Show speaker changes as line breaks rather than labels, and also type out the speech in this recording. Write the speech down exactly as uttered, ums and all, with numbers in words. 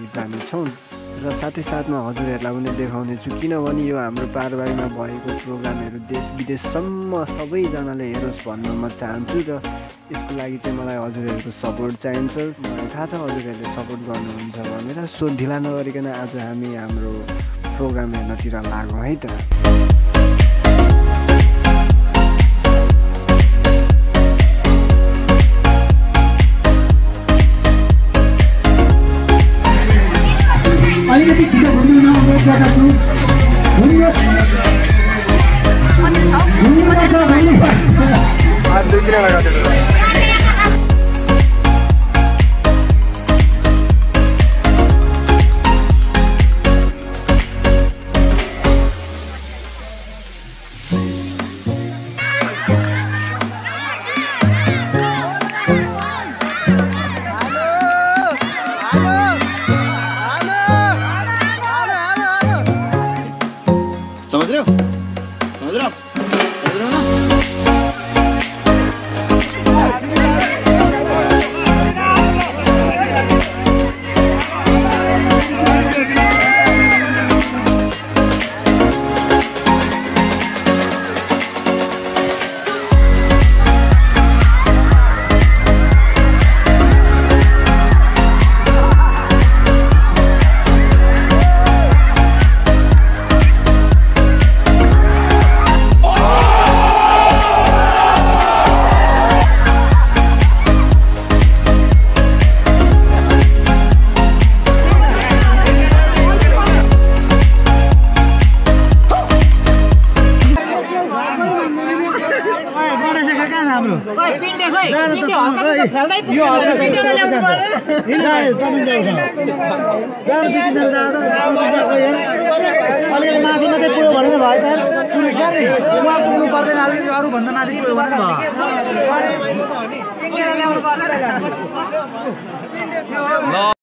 हामी छौँ र साथै साथमा हजुरहरूलाई पनि देखाउने छु, किनभने यो हाम्रो पारबारीमा भएको प्रोग्रामहरू देश विदेशसम्म सबैजनाले हेरोस् भन्न म चाहन्छु र यसको लागि चाहिँ मलाई हजुरहरूको सपोर्ट चाहिन्छ। मलाई थाहा छ हजुरहरूले सपोर्ट गर्नुहुन्छ भनेर। सो ढिला नगरिकन आज हामी हाम्रो प्रोग्राम हेर्नतिर लागौँ है त।
अलिकति छिटो भन्नु न अनुरोध गर्दछु।
आज दुई तिन लगा दे।
समझ रहे हो समझ रहे हो समझ रहे हो ना।
अलिकति माथि मात्रै पुऱ्यो भनेर भयो त पुलिस अरे उहाँ पुग्नु पर्दैन, अलिकति अरूभन्दा माथि पुऱ्यो भने भयो।